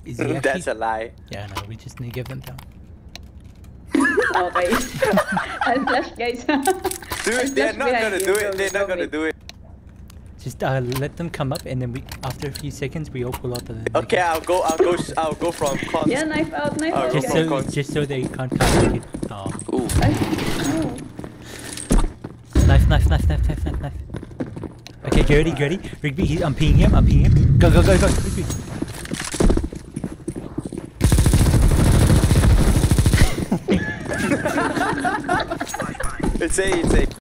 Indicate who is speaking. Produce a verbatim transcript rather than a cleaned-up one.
Speaker 1: Is he actually?
Speaker 2: That's a lie.
Speaker 1: Yeah, no, we just need to give them down.
Speaker 3: Okay. I'll flash, guys.
Speaker 2: Dude, they're not gonna do it. They're not gonna do it.
Speaker 1: Just uh, let them come up, and then we, after a few seconds, we all pull out. And
Speaker 2: Okay, I'll go. I'll go. I'll go from cons.
Speaker 3: Yeah, knife out, knife
Speaker 2: I'll
Speaker 3: out.
Speaker 2: go
Speaker 1: just
Speaker 2: from
Speaker 1: so,
Speaker 2: cons.
Speaker 1: just so they can't come it. Oh.
Speaker 2: Ooh.
Speaker 3: Oh.
Speaker 1: Knife, knife, knife, knife, knife, knife, knife. Okay, get ready, get ready. Rigby, he, I'm peeing him. I'm peeing him. Go, go, go, go. Rigby.
Speaker 2: It's a. It's a.